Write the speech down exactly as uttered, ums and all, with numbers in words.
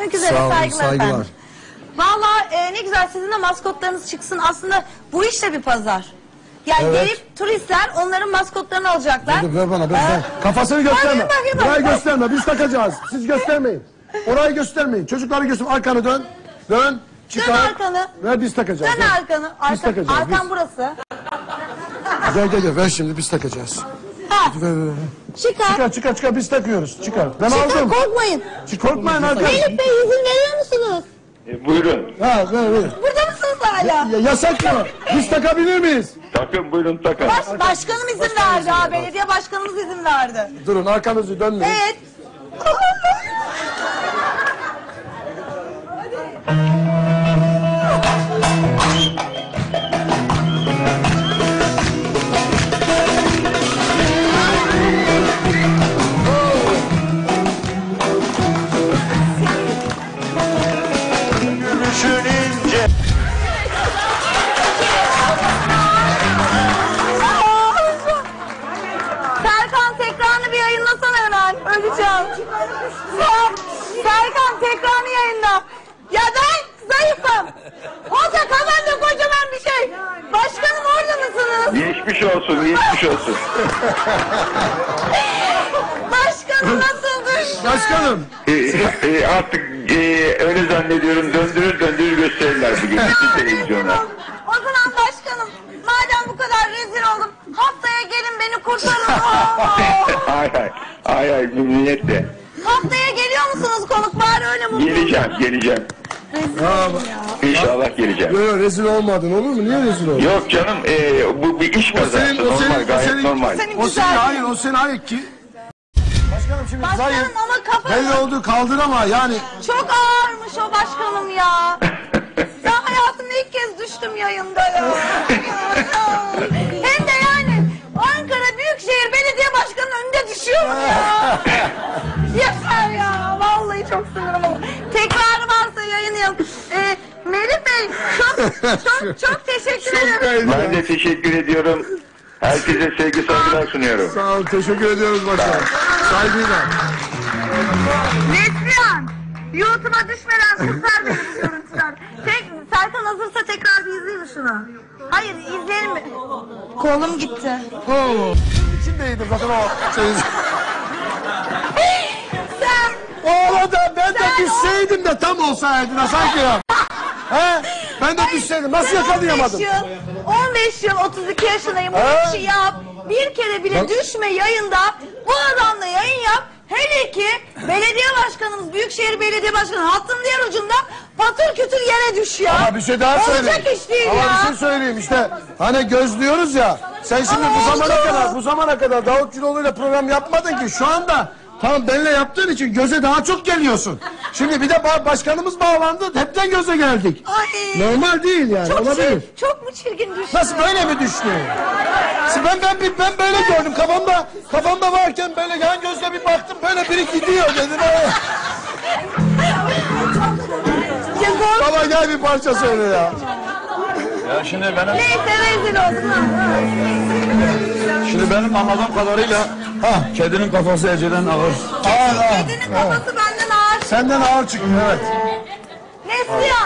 Görüşmek üzere. Sağ olun, saygılar, saygılar. efendim. Valla e, ne güzel sizin de maskotlarınız çıksın. Aslında bu iş de bir pazar. Yani Evet. gelip turistler onların maskotlarını alacaklar. Dur, ver bana, ver, Ee, ver. Kafasını gösterme. bakayım, bakayım, Burayı bakayım. gösterme, biz takacağız. Siz göstermeyin. Orayı göstermeyin. Çocukları göstermeyin. Arkanı dön. Dön. Çıkar. Dön arkanı. Ver, biz takacağız. Dön ver. arkanı. Biz Arkan, takacağız. arkan biz. burası. Gel gel gel, ver şimdi, biz takacağız. Ha, Ver, ver, ver. çıkar. Çıkar çıkar çıkar, biz takıyoruz. Çıkar. Ben Çıkar, aldım. korkmayın. Çık, korkmayın arkadaş. Melih Bey izin veriyor musunuz? E, buyurun. Ha, ver ver. Burada mısınız hala? Ya, yasak mı? Biz takabilir miyiz? Takın buyurun takın. Baş, başkanım izin verdi ha. Belediye başkanımız izin verdi. Durun, arkanızı dönmeyin. Evet. Düşününce. Serkan tekrarını bir yayınlasana hemen. Öleceğim. Ser, Serkan tekrarını yayınla. Ya ben zayıfım. Olsa kafamda kocaman bir şey. Başkanım orada mısınız? Geçmiş olsun, geçmiş olsun. Başkanım nasıldır? Başkanım. E, e, artık e, öyle zannediyorum döndürür döndürür gösterirler bugün bütün televizyona. O zaman başkanım madem bu kadar rezil oldum haftaya gelin beni kurtarın. Hay hay, hay hay memnuniyetle. Haftaya geliyor musunuz konuk bari öyle mutlu. Geleceğim, geleceğim. İnşallah geleceğim. Yok yok, rezil olmadın, olur mu? Niye rezil oldun? Yok canım, e, bu bir iş kazası, senin- o normal, senin- o gayet senin- normal. Senin O seni, güzel. hayır, o seni hayır ki. Başkanım şimdi Başkanım zayıf. ama kafanız Belli oldu, kaldır ama yani. çok ağırmış o başkanım ya. Ben hayatımda ilk kez düştüm yayında ya. Hem de yani Ankara Büyükşehir Belediye Başkanı'nın önünde düşüyorum ya. Yeter ya. Vallahi çok sinirim oldu. Tekrarı varsa yayınlayalım. Ee, Melih Bey çok çok çok teşekkür ederim. Ben de teşekkür ediyorum. Herkese sevgi saygılar sunuyorum. Sağ ol, teşekkür ediyoruz başkanım. Saygıyla. Neslihan, YouTube'a düşmeden kurtar beni bu görüntüden. Tek, Serkan hazırsa tekrar bir izleyelim şunu. Hayır, izleyelim mi? Kolum gitti. Oo. İçindeydim zaten o şey. Sen, Oğlan da ben de Sen düşseydim de tam olsaydı da sanki ya. He? Ben de düşseydim. Nasıl sen yakalayamadım? on beş yıl, on beş yıl, otuz iki yaşındayım. Bu He? işi yap. Bir kere bile Bak- düşme yayında. Bu adamla yayın yap. Hele ki belediye başkanımız, Büyükşehir Belediye Başkanı hattın diğer ucunda patır kütür yere düş ya. Ama bir şey daha Olacak söyleyeyim. iş değil Ama ya. bir şey söyleyeyim işte. Hani gözlüyoruz ya. Sen şimdi Ama bu zamana oldu. kadar, bu zamana kadar Davutçuoğlu'yla program yapmadın ki şu anda tamam benimle yaptığın için göze daha çok geliyorsun. Şimdi bir de ba- başkanımız bağlandı. Hepten göze geldik. Ay. Normal değil yani. Çok, olabilir. çir- çok mu çirkin düştü? Nasıl böyle mi düştü? Ben ben bir ben böyle gördüm kafamda kafamda varken böyle yan gözle bir baktım böyle biri gidiyor dedim. "Ay." Ya zor. Baba gel bir parça söyle ya. Ya şimdi benim, Neyse rezil oldum. şimdi benim anladığım kadarıyla ha, kedinin kafası ecelen ağır. Ağır ağır. Kedinin kafası benden ağır. Senden ağır çıktı evet. Neslihan.